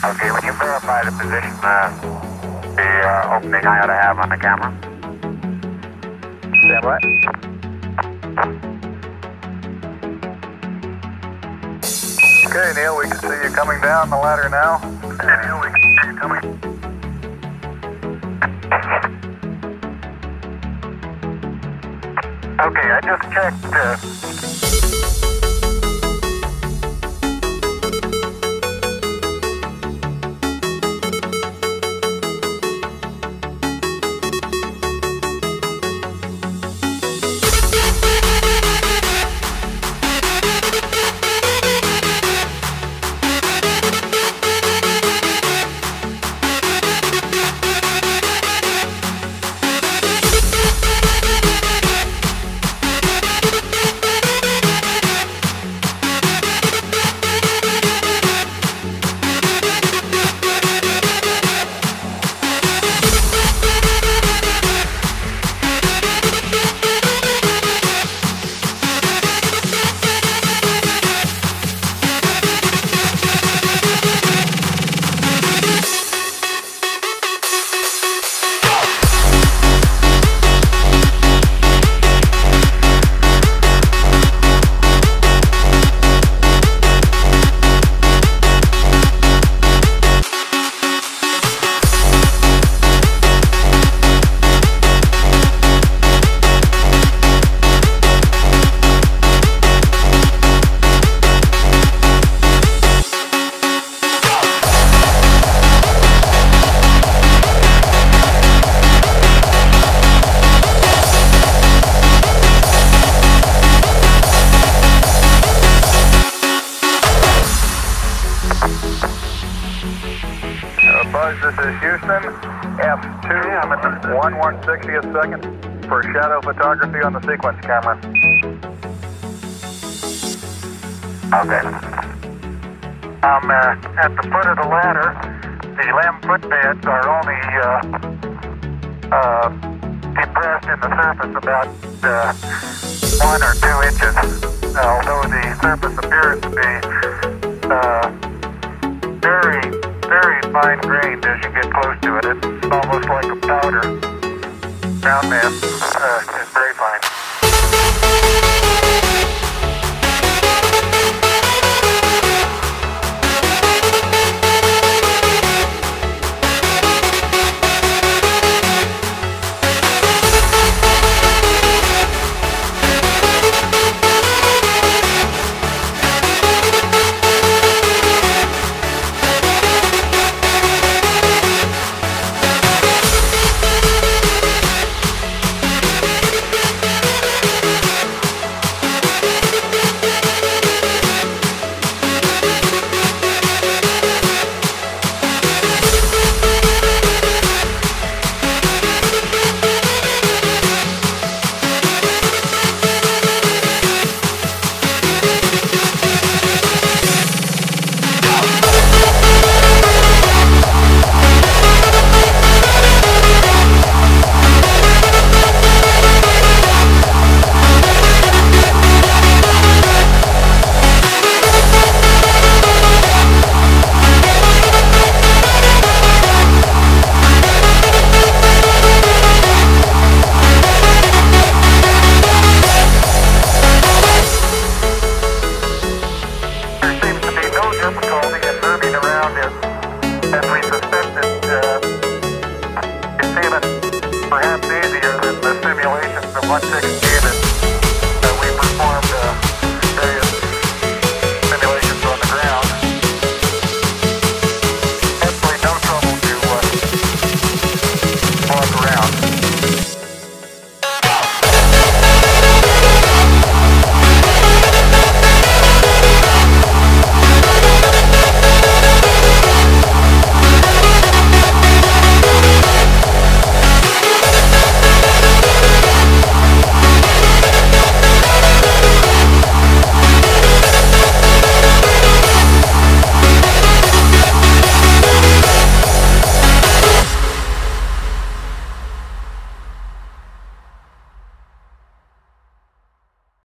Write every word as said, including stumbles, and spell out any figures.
Okay, when you verify the position, uh, the uh, opening I ought to have on the camera. Stand by. Okay, Neil, we can see you coming down the ladder now. Okay, Neil, we can see you coming. Okay, I just checked. Uh, Buzz, this is Houston, F two, I'm at the one one sixtieth second for shadow photography on the sequence camera. okay. I'm uh, at the foot of the ladder. The lamb footbeds are only uh, uh, depressed in the surface about uh, one or two inches, although the surface appears to be uh, very very fine-grained as you get close to it. It's almost like a powder. Ground mass uh, is very fine.